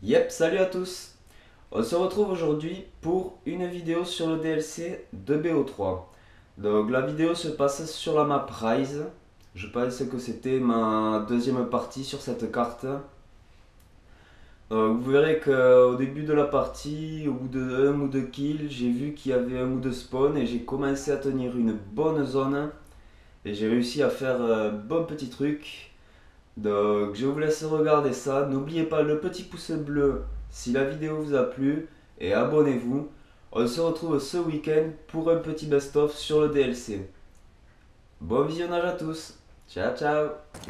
Yep, salut à tous. On se retrouve aujourd'hui pour une vidéo sur le DLC de BO3. Donc la vidéo se passe sur la map Rise. Je pense que c'était ma deuxième partie sur cette carte. Vous verrez qu'au début de la partie, au bout de 1 ou 2 kills, j'ai vu qu'il y avait un ou deux spawns et j'ai commencé à tenir une bonne zone. Et j'ai réussi à faire un bon petit truc. Donc je vous laisse regarder ça. N'oubliez pas le petit pouce bleu si la vidéo vous a plu et abonnez-vous. On se retrouve ce week-end pour un petit best-of sur le DLC. Bon visionnage à tous. Ciao ciao.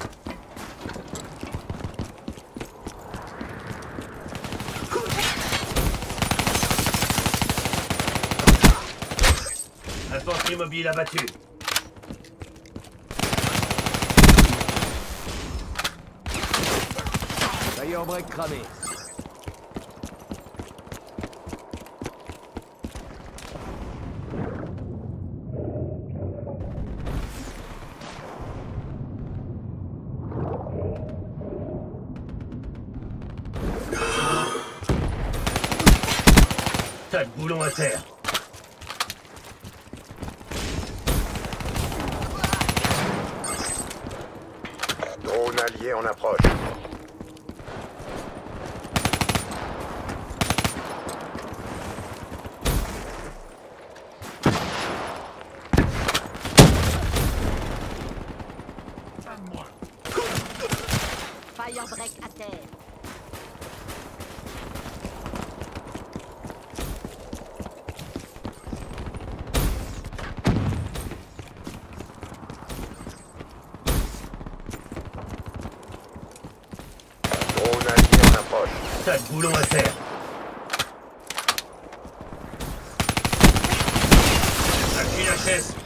Infanterie mobile abattue. Tailleur break cramé. Tas de boulons à terre. Drone allié en approche. Firebreak à terre. Drone allié en approche. Tas de boulons à terre. Appuie la chaise.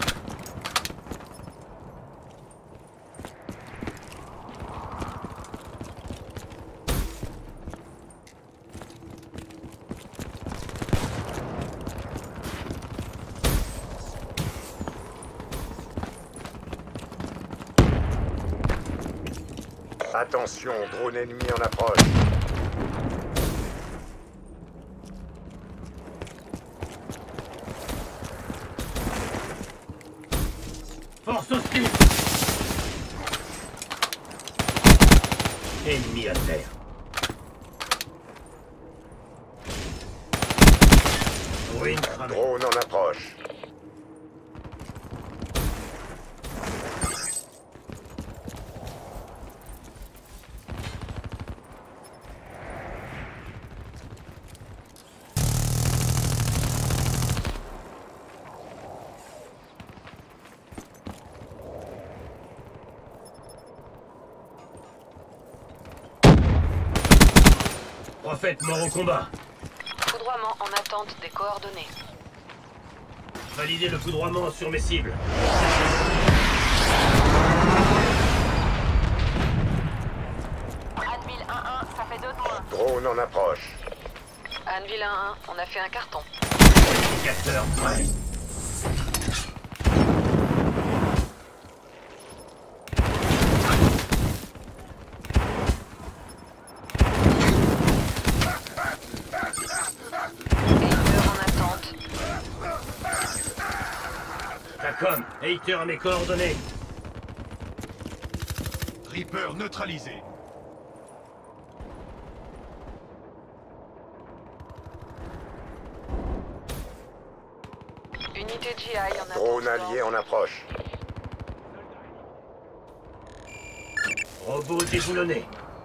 Attention, drone ennemi en approche. Force hostile. Ennemi à terre. Ruine cramée. Drone en approche. Prophète mort au combat. Foudroiement en attente des coordonnées. Validez le foudroiement sur mes cibles. Anvil 1-1, ça fait 2 de moins. Drone en approche. Anvil 1-1, on a fait un carton. Indicateur prêt. Hater en attente. TACOM, Hater à mes coordonnées. Reaper neutralisé. Unité GI en attente. Drone allié en approche. Robot déboulonné.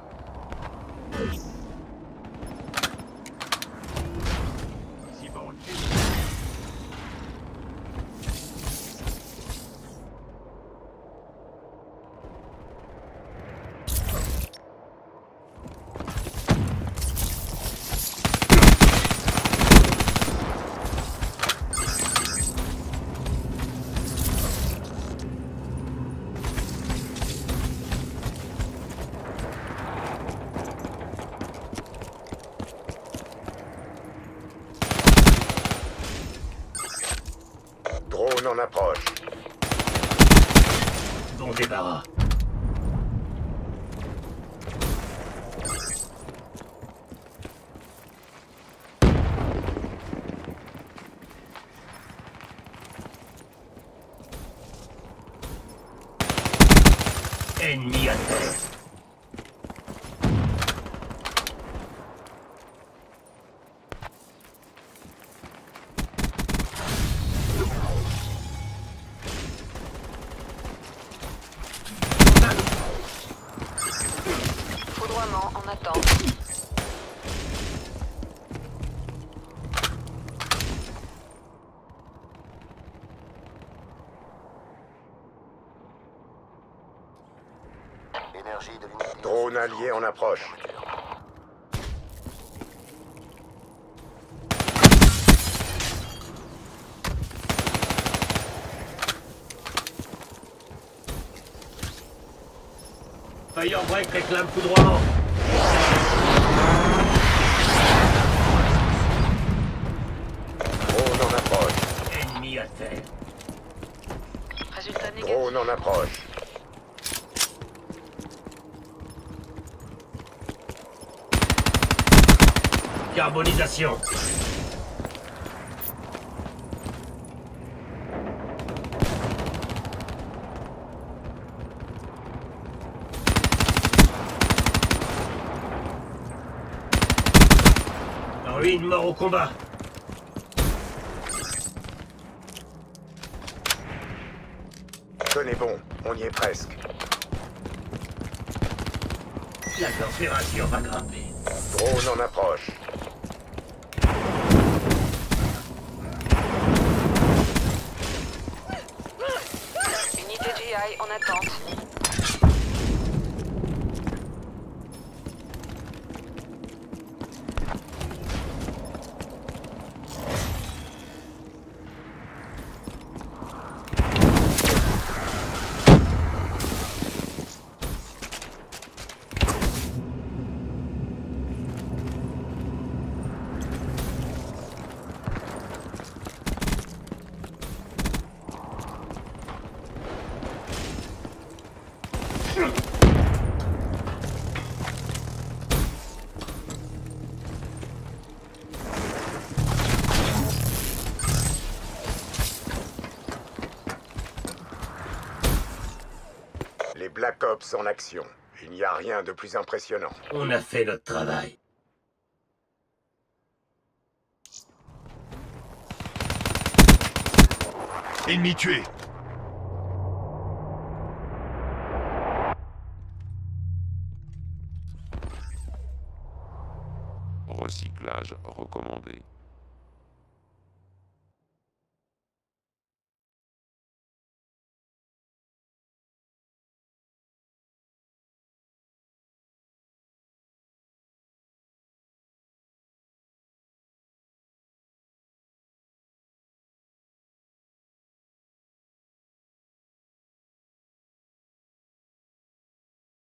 Drone en approche. Bon débarras. à terre. Foudroiement en attente. Énergie de l'unité. Drone allié en approche. Firebreak réclame foudroiement. Drone en approche. Ennemi à terre. Résultat négatif. Drone en approche. Carbonisation. Ruine mort au combat. Tenez bon, on y est presque. La température va grimper. Drone en approche. Unité GI en attente. Les Black Ops en action. Il n'y a rien de plus impressionnant. On a fait notre travail. Ennemi tué. Recyclage recommandé.